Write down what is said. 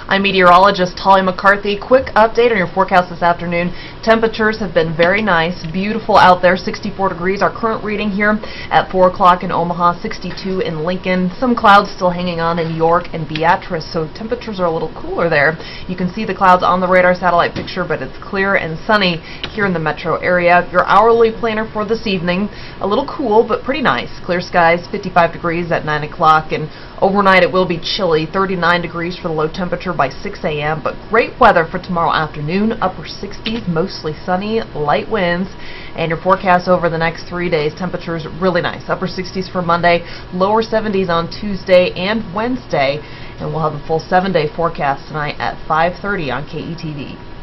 I'm meteorologist Holly McCarthy. Quick update on your forecast this afternoon. Temperatures have been very nice, beautiful out there. 64 degrees, our current reading here at 4 o'clock in Omaha, 62 in Lincoln. Some clouds still hanging on in York and Beatrice, so temperatures are a little cooler there. You can see the clouds on the radar satellite picture, but it's clear and sunny here in the metro area. Your hourly planner for this evening, a little cool, but pretty nice. Clear skies, 55 degrees at 9 o'clock, and overnight it will be chilly, 39 degrees for the low temperature by 6 a.m., but great weather for tomorrow afternoon, upper 60s, mostly sunny, light winds, and your forecast over the next 3 days, temperatures really nice, upper 60s for Monday, lower 70s on Tuesday and Wednesday, and we'll have a full 7-day forecast tonight at 5:30 on KETV.